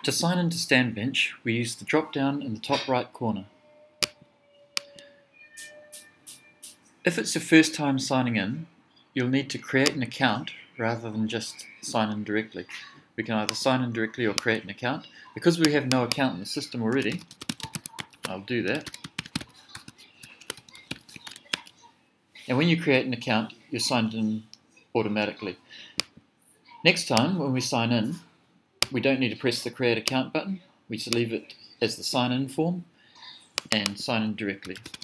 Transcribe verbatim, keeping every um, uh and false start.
To sign into Standbench, we use the drop-down in the top right corner. If it's your first time signing in, you'll need to create an account rather than just sign in directly. We can either sign in directly or create an account. Because we have no account in the system already, I'll do that. And when you create an account, you're signed in automatically. Next time, when we sign in, we don't need to press the Create Account button. We just leave it as the sign in form and sign in directly.